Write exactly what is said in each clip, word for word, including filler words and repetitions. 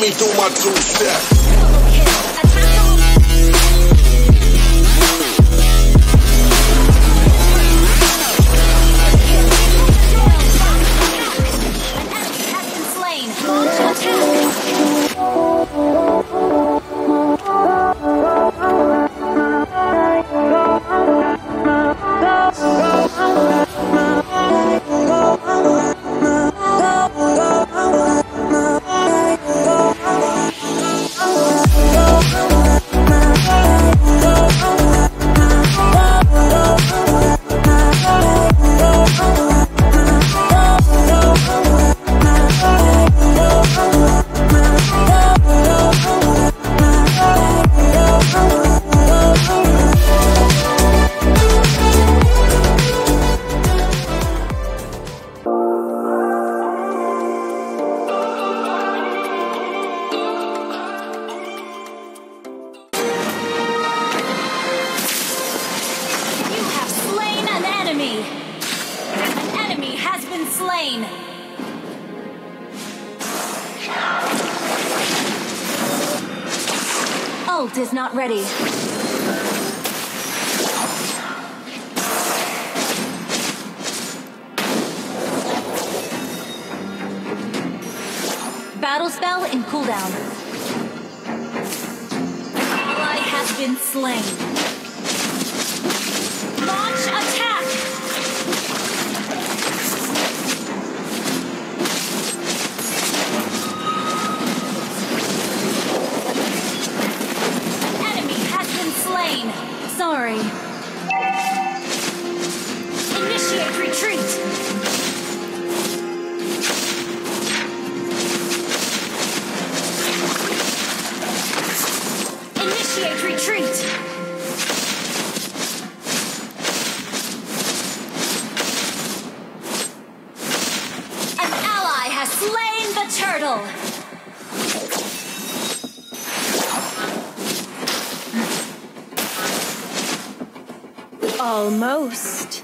me do my two step. Double kill. Attack on. An enemy has been slain. Launch attack. An enemy has been slain. Ult is not ready. Battle spell in cooldown. Ally has been slain. Launch attack! An enemy has been slain. Sorry. Initiate retreat. Initiate retreat! An ally has slain the turtle! Almost.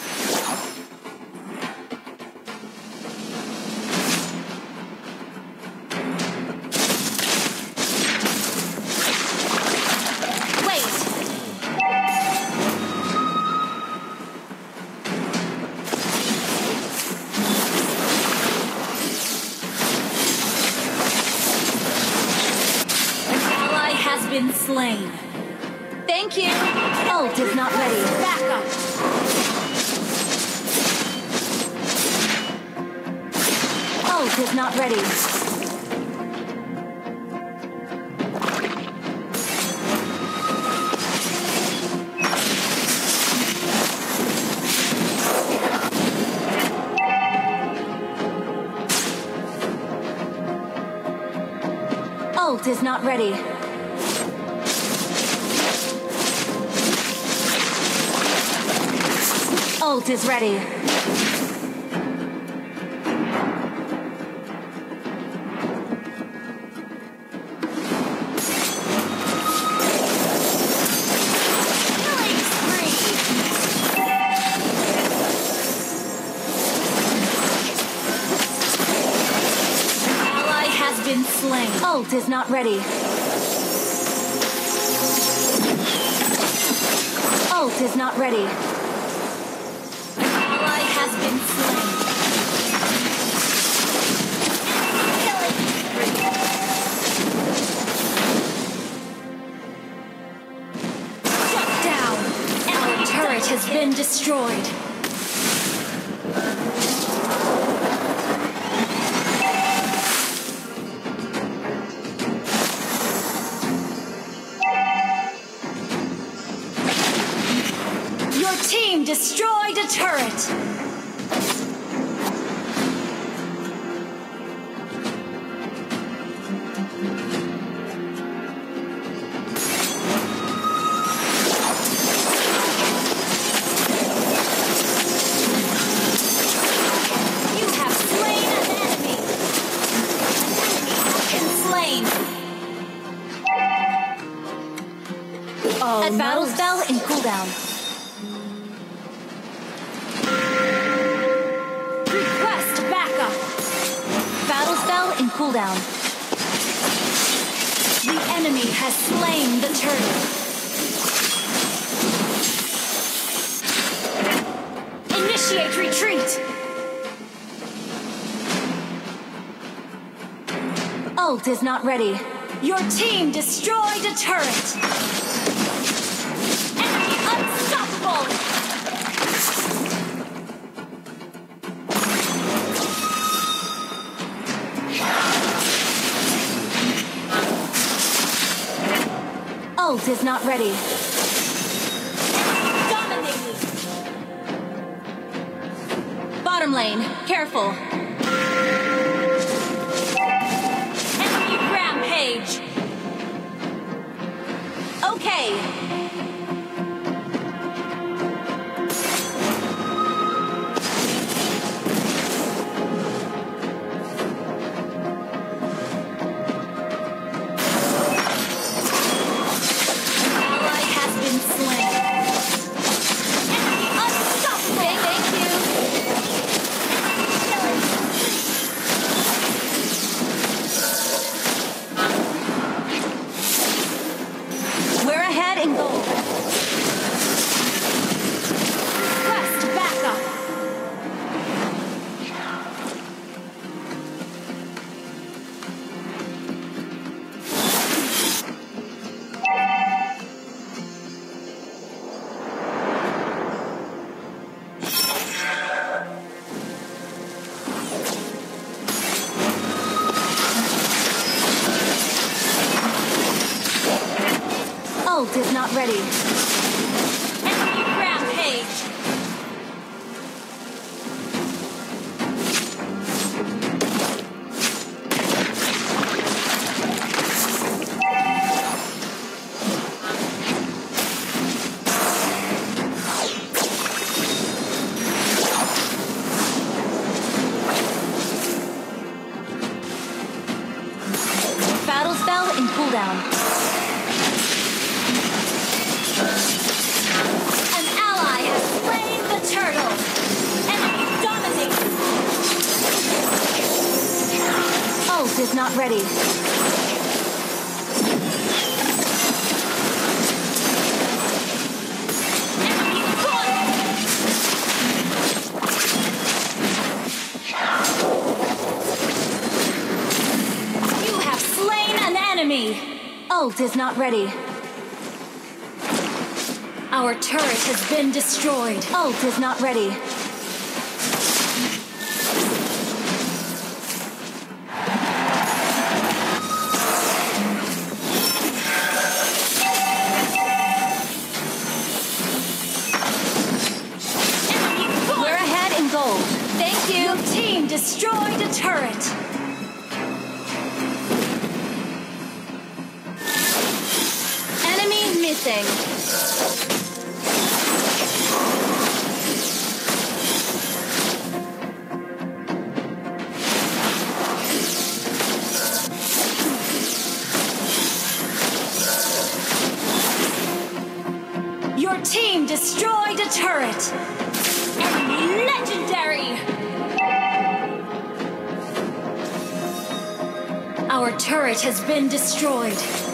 Been slain. Thank you. Ult is not ready. Back up. Ult is not ready. Ult is not ready. Ult is ready. Killing spree. Ally has been slain. Ult is not ready. Ult is not ready. Has been slain. Shut down. Our turret has been destroyed. Your team destroyed a turret. At battle spell in cooldown. Request backup. Battle spell in cooldown. The enemy has slain the turtle. Initiate retreat! Ult is not ready. Your team destroyed a turret! Enemy unstoppable! Ult is not ready. Dominating! Bottom lane, careful. Enemy rampage. Okay. Ult is not ready. Enemy rampage. Battle spell in cooldown. Turtle! Enemy dominating! Ult is not ready. Enemy gone! You have slain an enemy! Ult is not ready. Our turret has been destroyed. Ult is not ready. We're ahead in gold. Thank you. Your team destroyed a turret. Enemy missing. Your team destroyed a turret! Enemy legendary! Our turret has been destroyed.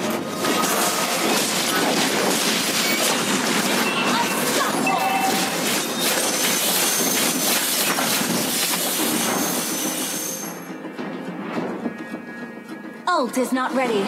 Unstoppable! Ult is not ready.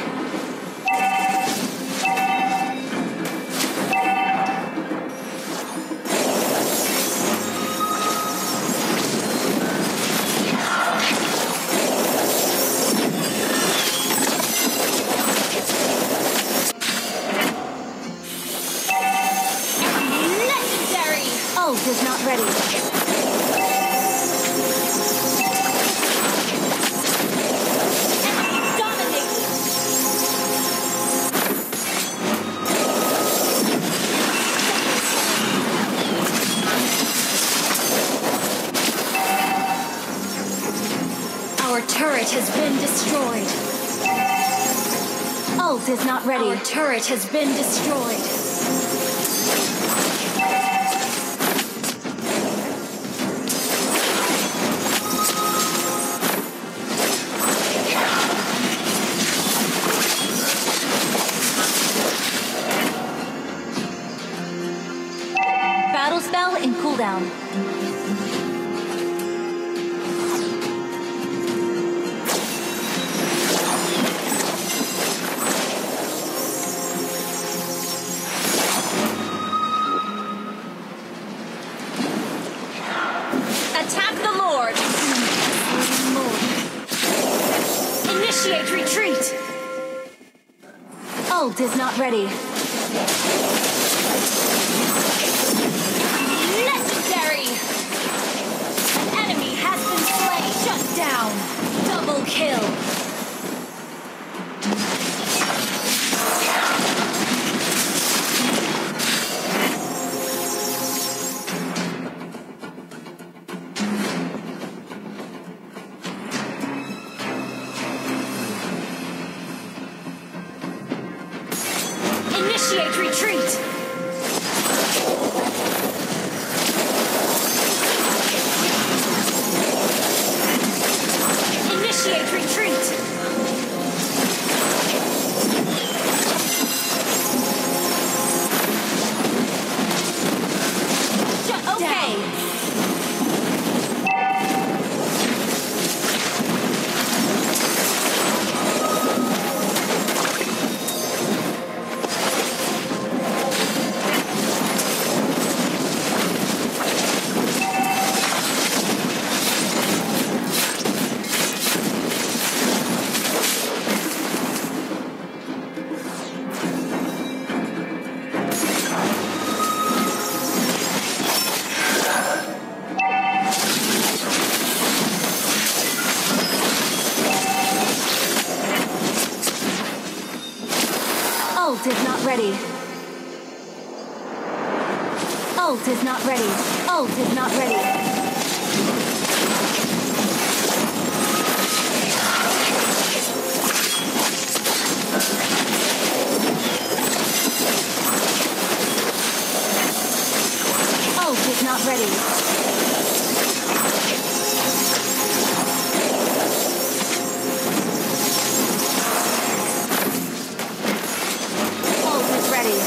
Ult is not ready. Enemy dominating. Our turret has been destroyed. Ult is not ready. Our turret has been destroyed. Shadow spell in cooldown. Attack the Lord! Initiate retreat! Ult is not ready. Legendary! An enemy has been slain! Shut down! Double kill! Initiate retreat! Initiate retreat! Shut okay. down! Ult is not ready. Ult is not ready. Ult is not ready. Ult is not ready. Ult is ready.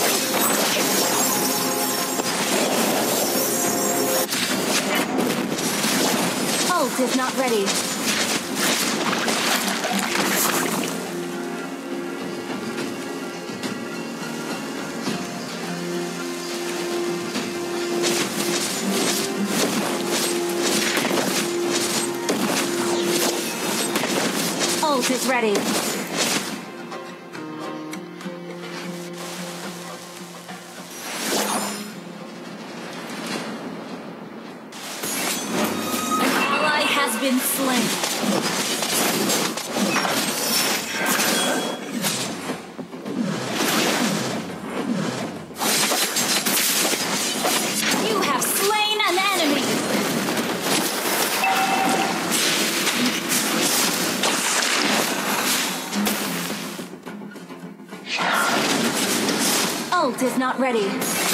Ult is not ready. Ult is ready. Ally has been slain. You have slain an enemy. Ult is not ready.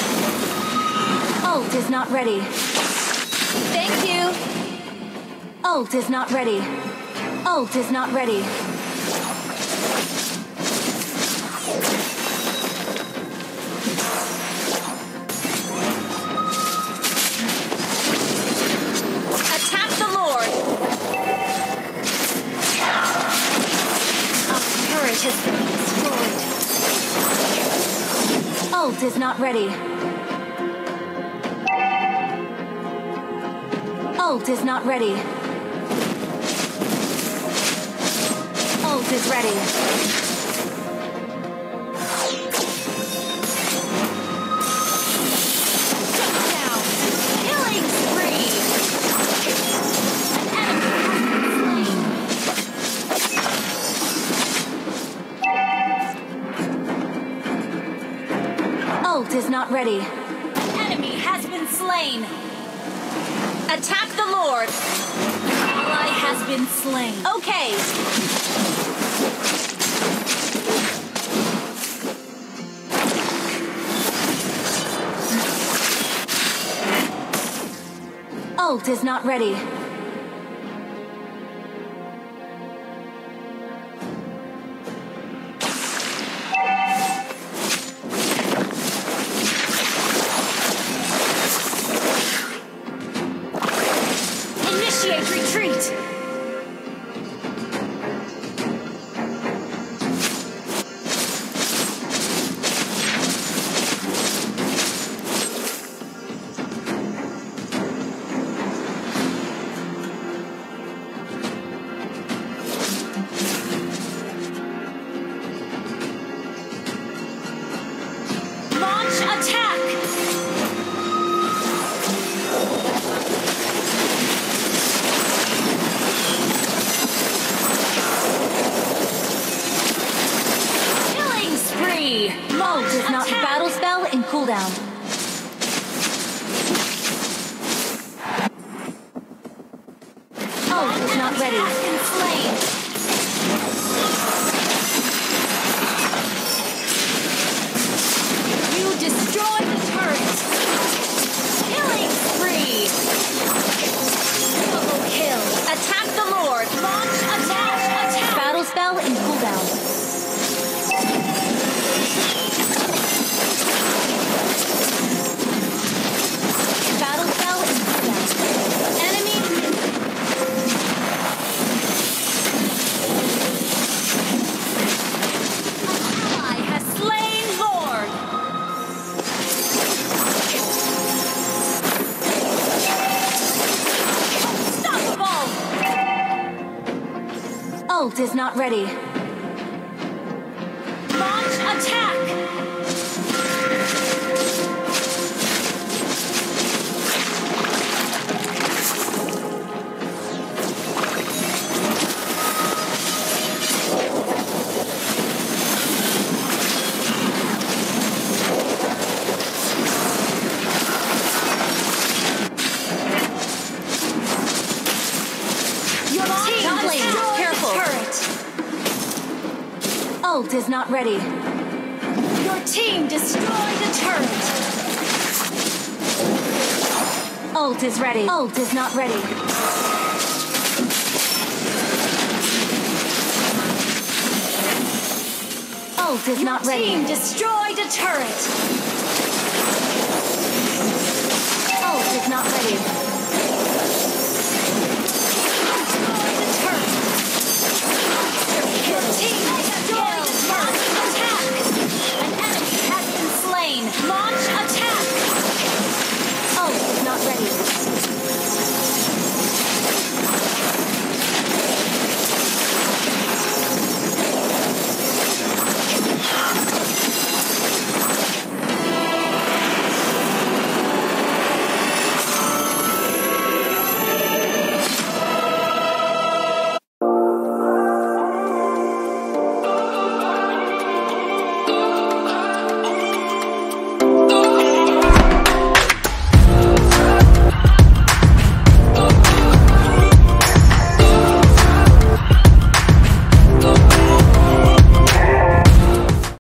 Ult is not ready. Thank you. Ult is not ready. Ult is not ready. Attack the Lord. Our turret has been destroyed. Ult is not ready. Ult is not ready. Ult is ready. Shut down. Killing spree. An enemy has been slain. Ult is not ready. An enemy has been slain. Attack the Lord. Ally has been slain. Okay. Ult is not ready. cooldown. Ult is not ready. And slain. You destroyed the turret. Killing spree. Double kill. Attack the Lord. Launch attack. Attack. Battle spell in cooldown. Battle spell in cooldown. Enemy. An ally has slain Lord. Unstoppable. Ult is not ready. Launch attack. Your team Not slain. destroyed Careful. turret. Ult is not ready. Your team destroyed a turret. Ult is ready. Ult is not ready. Ult is Your not ready. team destroyed a turret.